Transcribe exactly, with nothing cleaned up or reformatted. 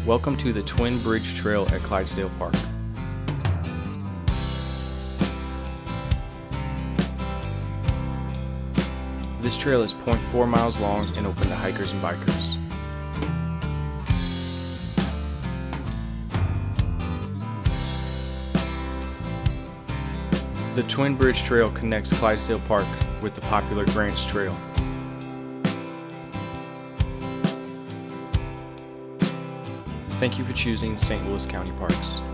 Welcome to the Twin Bridge Trail at Clydesdale Park. This trail is zero point four miles long and open to hikers and bikers. The Twin Bridge Trail connects Clydesdale Park with the popular Grants Trail. Thank you for choosing Saint Louis County Parks.